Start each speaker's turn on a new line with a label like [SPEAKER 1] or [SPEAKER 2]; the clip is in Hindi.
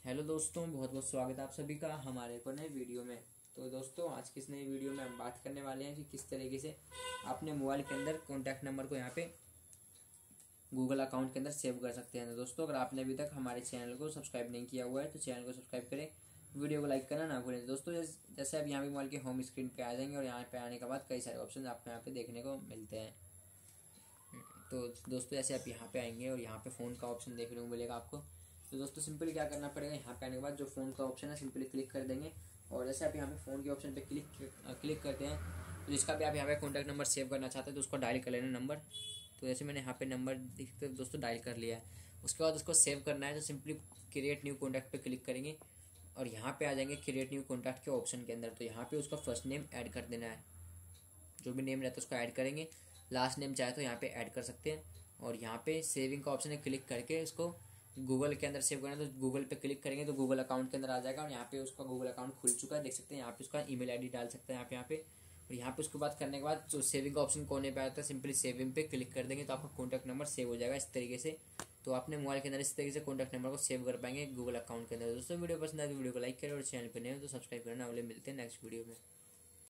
[SPEAKER 1] हेलो दोस्तों, बहुत बहुत स्वागत है आप सभी का हमारे को नए वीडियो में। तो दोस्तों, आज की इस नई वीडियो में हम बात करने वाले हैं कि किस तरीके से अपने मोबाइल के अंदर कॉन्टैक्ट नंबर को यहाँ पे गूगल अकाउंट के अंदर सेव कर सकते हैं। तो दोस्तों, अगर आपने अभी तक हमारे चैनल को सब्सक्राइब नहीं किया हुआ है तो चैनल को सब्सक्राइब करें, वीडियो को लाइक करना ना भूलें। तो दोस्तों, जैसे आप यहाँ पे मोबाइल के होम स्क्रीन पर आ जाएंगे और यहाँ पे आने के बाद कई सारे ऑप्शन आपको यहाँ पे देखने को मिलते हैं। तो दोस्तों, जैसे आप यहाँ पे आएंगे और यहाँ पे फ़ोन का ऑप्शन देखने को मिलेगा आपको। तो दोस्तों, सिंपली क्या करना पड़ेगा, यहाँ पे आने के बाद जो फ़ोन का ऑप्शन है सिंपली क्लिक कर देंगे। और जैसे आप यहाँ पे फ़ोन के ऑप्शन पे क्लिक करते हैं तो जिसका भी आप यहाँ पे कॉन्टैक्ट नंबर सेव करना चाहते हैं तो उसको डायल कर लेना नंबर। तो जैसे मैंने यहाँ पे नंबर दिखते दोस्तों डायल कर लिया है। उसके बाद उसको सेव करना है तो सिंपली क्रिएट न्यू कॉन्टैक्ट पे क्लिक करेंगे और यहाँ पे आ जाएंगे क्रिएट न्यू कॉन्टैक्ट के ऑप्शन के अंदर। तो यहाँ पे उसका फर्स्ट नेम ऐड कर देना है, जो भी नेम रहता है उसको ऐड करेंगे। लास्ट नेम चाहे तो यहाँ पे ऐड कर सकते हैं। और यहाँ पे सेविंग का ऑप्शन है, क्लिक करके इसको गूगल के अंदर सेव करना है तो गूगल पे क्लिक करेंगे तो गूगल अकाउंट के अंदर आ जाएगा। और यहाँ पे उसका गूगल अकाउंट खुल चुका है, देख सकते हैं। यहाँ पे उसका ईमेल आईडी डाल सकते हैं यहाँ पे। और यहाँ पे उसके बाद करने के बाद जो सेविंग का ऑप्शन कोने पे आता है सिंपली सेविंग पे क्लिक कर देंगे तो आपका कॉन्टैक्ट नंबर सेव हो जाएगा इस तरीके से। तो अपने मोबाइल के अंदर इस तरीके से कॉन्टैक्ट नंबर को सेव कर पाएंगे गूगल अकाउंट के अंदर। दोस्तों, वीडियो पसंद आए तो वीडियो को लाइक करें और चैनल पर नए हो तो सब्सक्राइब करना। अगले मिलते हैं नेक्स्ट वीडियो में।